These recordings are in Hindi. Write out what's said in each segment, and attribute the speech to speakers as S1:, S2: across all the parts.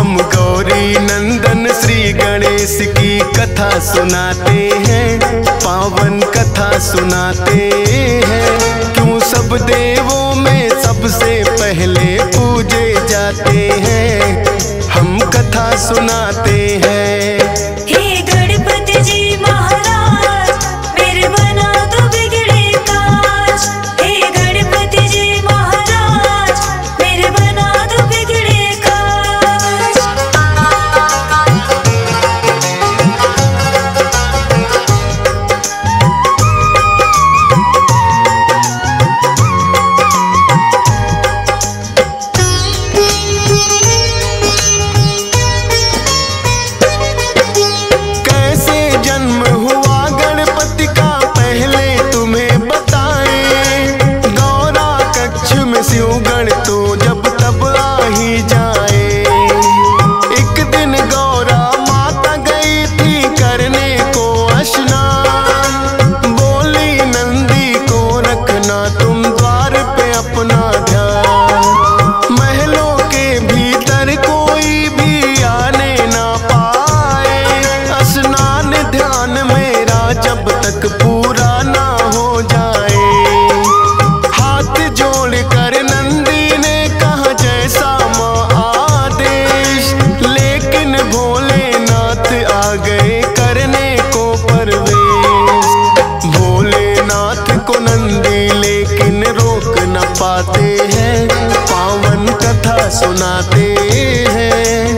S1: हम गौरी नंदन श्री गणेश की कथा सुनाते हैं, पावन कथा सुनाते हैं। क्यों सब देवों में सबसे पहले पूजे जाते हैं, हम कथा सुनाते हैं। पूरा ना हो जाए, हाथ जोड़ कर नंदी ने कहा जैसा माँ आदेश, लेकिन भोलेनाथ आ गए करने को परवेश। भोलेनाथ को नंदी लेकिन रोक न पाते हैं, पावन कथा सुनाते हैं।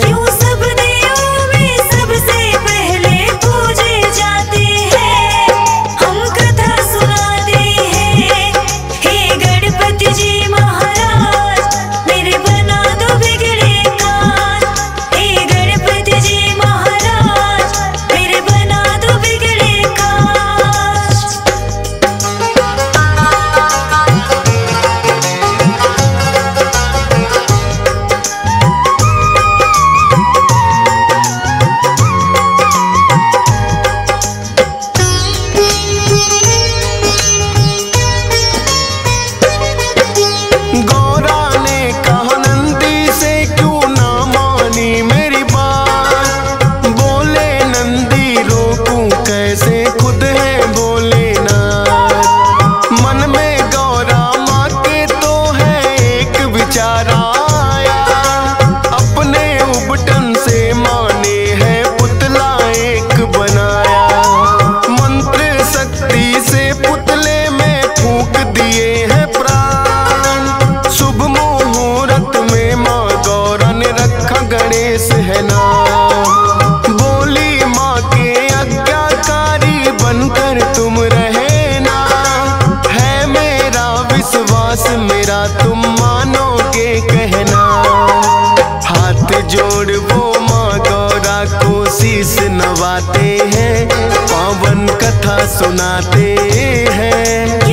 S1: बोली माँ के आज्ञाकारी बनकर तुम रहना, है मेरा विश्वास मेरा तुम मानोगे कहना। हाथ जोड़ वो माँ गौरा को शीश नवाते हैं, पावन कथा सुनाते हैं।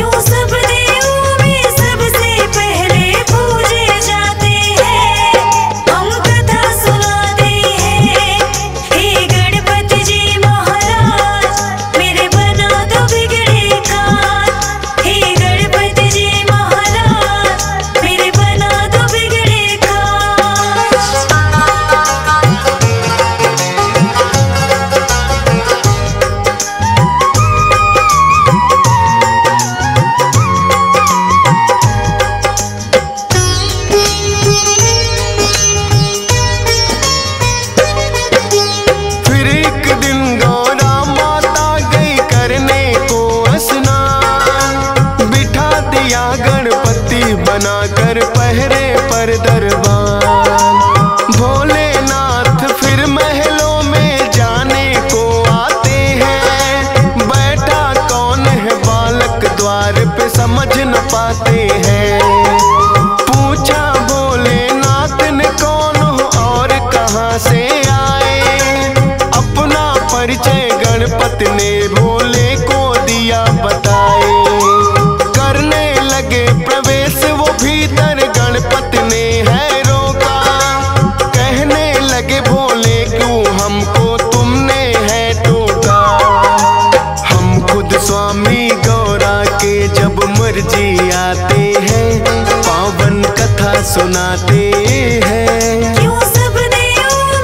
S1: बनाकर पहरे पर दरबार, भोलेनाथ फिर महलों में जाने को आते हैं। बैठा कौन है बालक द्वार पे समझ न पाते हैं। पूछा भोलेनाथ ने कौन हो और कहाँ से आए, अपना परिचय गणपति ने भोले को दिया बताए। करने लगे प्रवेश वो भीतर, गणपति ने है रोका, कहने लगे भोले क्यों हमको तुमने है टोका। हम खुद स्वामी गौरा के जब मर्जी आते हैं, पावन कथा सुनाते हैं।
S2: क्यों सब देवों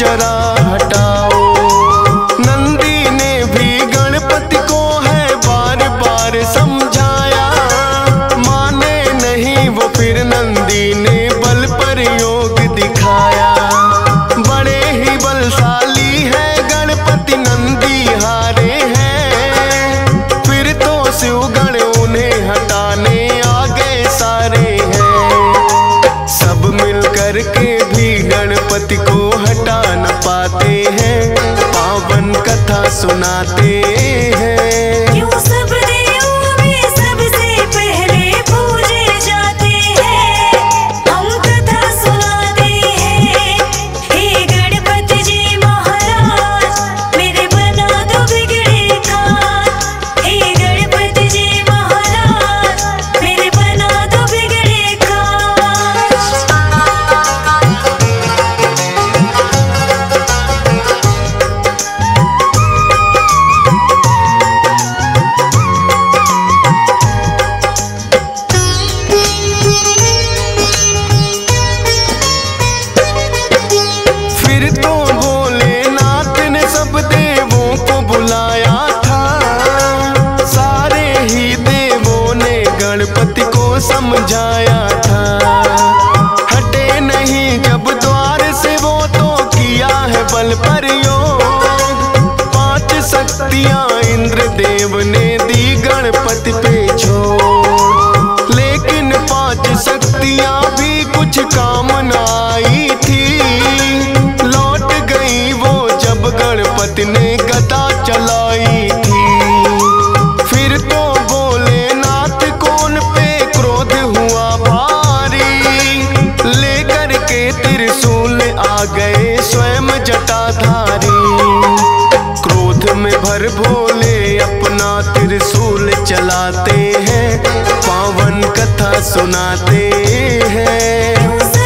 S1: जरा हटाओ। नंदी ने भी गणपति को है बार बार समझाया, माने नहीं वो फिर नंदी ने बल प्रयोग दिखाया। बड़े ही बलशाली है गणपति नंदी हारे हैं, फिर तो शिवगण उन्हें हटाने आ गए सारे हैं। सब मिल कर के भी गणपति को हटा न पाते हैं, पावन कथा सुनाते हैं। गणपति को समझाया था, हटे नहीं जब द्वार से वो तो किया है बल प्रयोग। 5 शक्तियां इंद्रदेव ने दी गणपति पे छोड़, लेकिन 5 शक्तियां भी कुछ काम न आई थी। लौट गई वो जब गणपति ने गदा चलाई थी। फिर तो त्रिशूल आ गए स्वयं जटाधारी। क्रोध में भर भोले अपना त्रिशूल चलाते हैं, पावन कथा सुनाते हैं।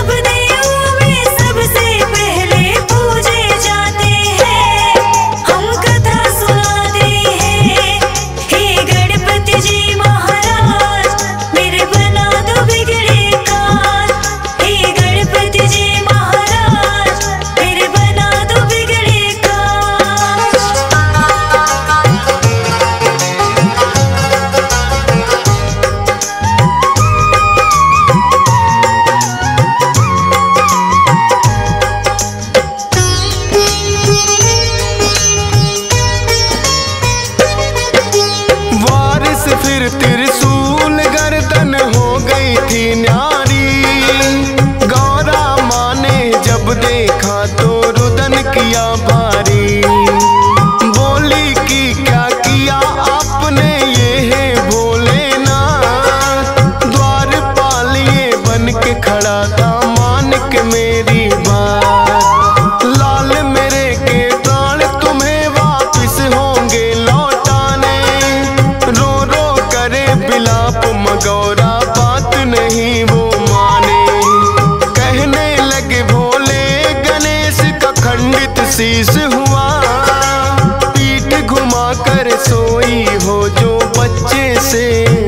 S1: फिर त्रिशूल गर्दन हो गई थी न्यारी। गौरा माँ ने जब देखा तो रुदन किया भारी। बोली कि क्या किया आपने ये है भोलेनाथ। द्वारपाल ये बन के खड़ा था मान के मेरी बात। लाल मेरे के प्राण तुम्हें वापिस होंगे लौटाने। रो रो करे बिलाप मगौरा बात नहीं वो माने। कहने लगे भोले गणेश का खंडित शीश हुआ। पीठ घुमा कर सोई हो जो बच्चे से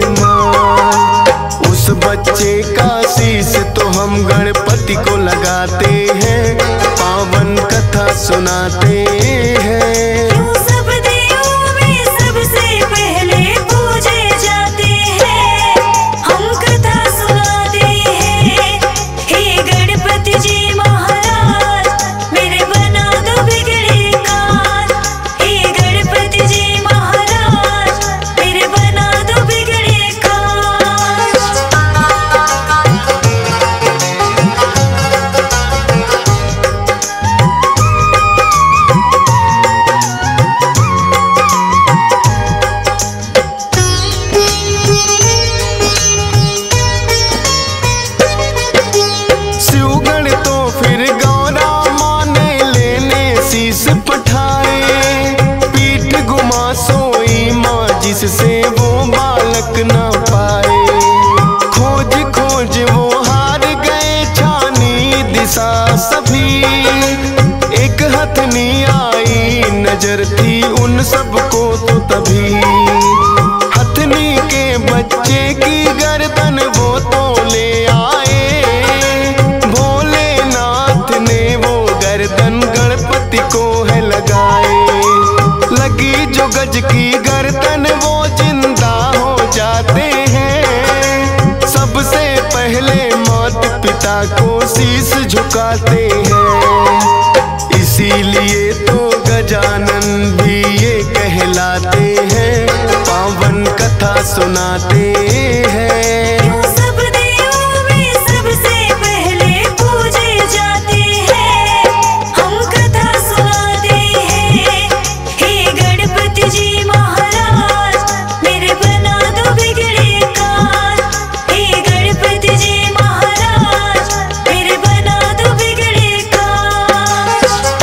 S1: मां। उस बच्चे का शीश तो हम गणपति को लगाते हैं, पावन कथा सुनाते हैं। जिससे वो बालक न पाए। खोज खोज वो हार गए छानी दिशा सभी। एक हथनी आई नजर थी उन सबको तो तभी। हथनी के बच्चे की गर्दन वो तो ले आए। भोलेनाथ ने वो गर्दन गणपति गणपति को है लगाए। लगी जो गज की गर्दन वो जिंदा हो जाते हैं। सबसे पहले माता पिता को शीश झुकाते हैं। इसीलिए तो गजानन भी ये कहलाते हैं, पावन कथा सुनाते हैं।
S2: सब देवों में सबसे पहले पूजे जाते हैं, हम कथा सुनाते हैं। हे गणपति जी महाराज मेरे बना दो बिगड़े काज। हे गणपति जी महाराज मेरे बना दो बिगड़े काज।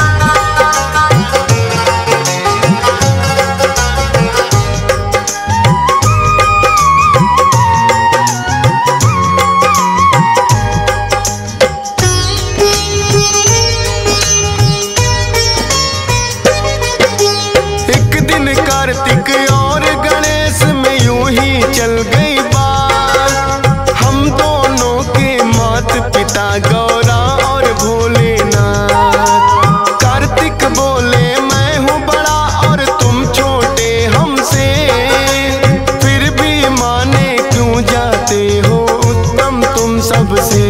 S1: एक दिन कार्तिक और गणेश में यूं ही चल गई बात। हम दोनों के माता पिता गौरा और भोलेनाथ। कार्तिक बोले मैं हूँ बड़ा और तुम छोटे हमसे, फिर भी माने क्यों जाते हो उत्तम तुम सबसे।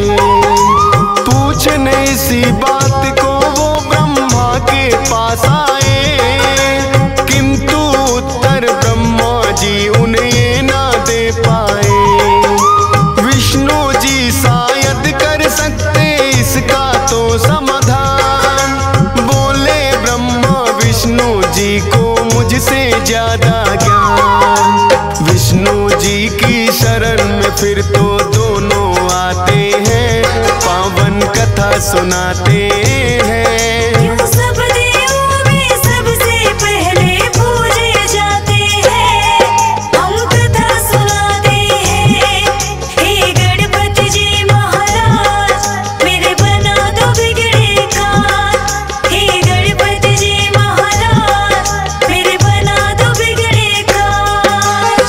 S1: पूछने इसी बात को वो ब्रह्मा के पास आए, किंतु उत्तर ब्रह्मा जी उन्हें ये ना दे पाए। विष्णु जी शायद कर सकते इसका तो समाधान। बोले ब्रह्मा विष्णु जी को मुझसे ज्यादा ज्ञान। विष्णु जी की शरण में फिर तो दोनों आते हैं, पावन कथा सुनाते हैं।
S2: सब देवों में सबसे पहले पूजे जाते हैं, हम कथा सुनाते हैं। हे गणपति जी महाराज मेरे बना दो बिगड़े काज। हे गणपति जी महाराज मेरे बना दो बिगड़े काज।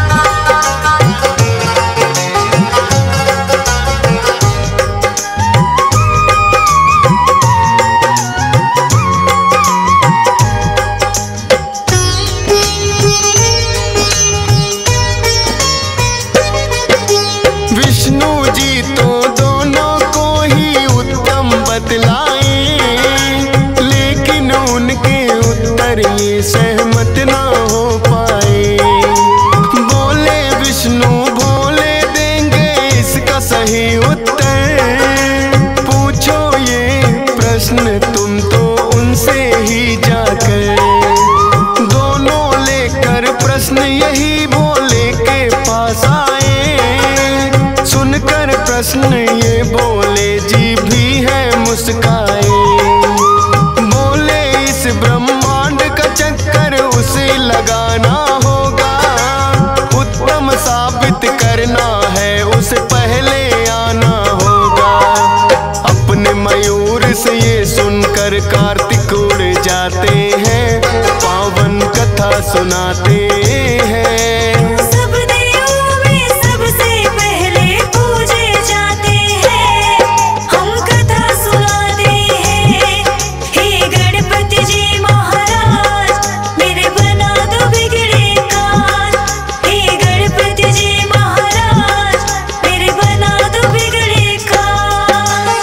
S1: विष्णु जी तो दोनों को ही उत्तम बतलाए, लेकिन उनके उत्तर ये सहमत ना हो पाए। बोले विष्णु भोले देंगे इसका सही उत्तर। पूछो ये प्रश्न तुम तो उनसे ही जाकर। दोनों लेकर प्रश्न यही भोले के पास आए। सुनकर प्रश्न ये बोले जी भी है मुस्काए। बोले इस ब्रह्मांड का चक्कर उसे लगाना होगा, उत्तम साबित करना है उसे पहले आना होगा। अपने मयूर से ये सुनकर कार्तिक उड़ जाते हैं, पावन कथा सुनाते हैं।
S2: सब देवों में सबसे पहले पूजे जाते हैं, हम कथा सुनाते हैं। हे गणपति जी महाराज मेरे बना दो बिगड़े काज। हे गणपति जी महाराज मेरे बना दो बिगड़े काज।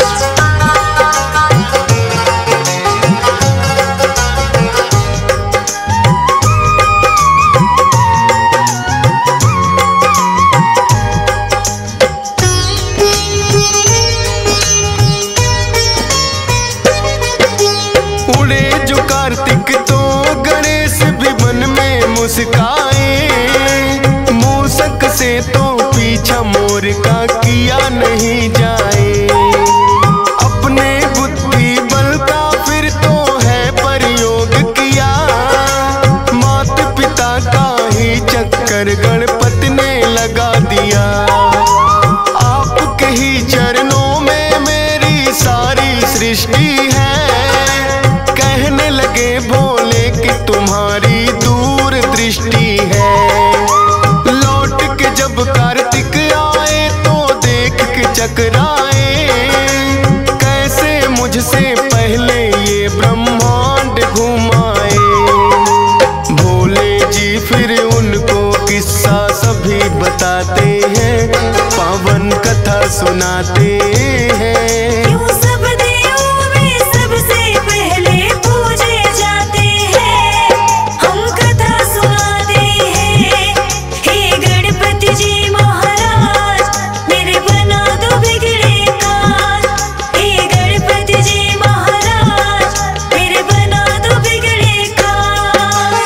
S1: घुमाए। भोले जी फिर उनको किस्सा सभी बताते हैं, पावन कथा सुनाते हैं।
S2: क्यों सब देवों में सबसे पहले पूजे जाते हैं, हम कथा सुनाते हैं। हे गणपति जी महाराज मेरे बना दो बिगड़े काज। हे गणपति जी महाराज मेरे बना दो बिगड़े काज।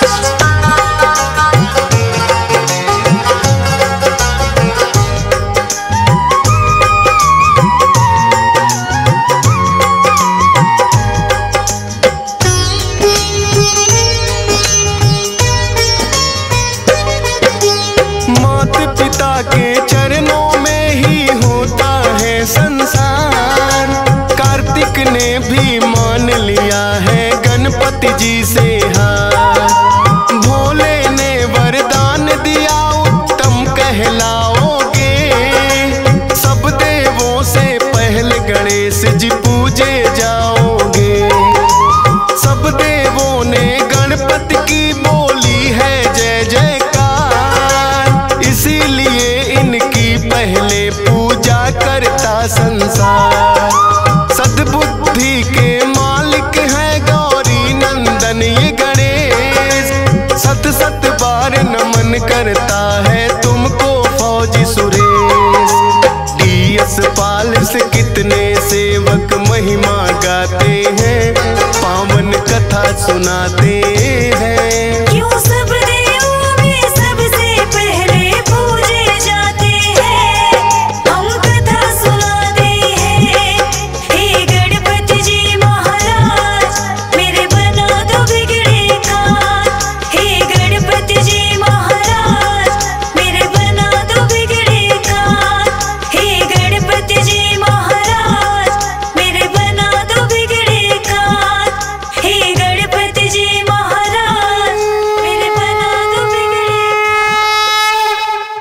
S1: माता पिता के चरणों में ही होता है संसार। कार्तिक ने भी मान लिया है गणपति जी से हार। भोले ने वरदान दिया उत्तम कहलाओगे, सब देवों से पहले गणेश जी पूजे जाओगे। सब देवों ने गणपति की बोली है जय जयकार, इसीलिए इनकी पहले पूजा करता संसार। सद्बुद्धि के मालिक है गौरी नंदन ये गणेश, सत सत बार नमन करता है तुमको फौजी सुरेश। DS पाल से कितने सेवक महिमा गाते हैं, पावन कथा सुनाते हैं।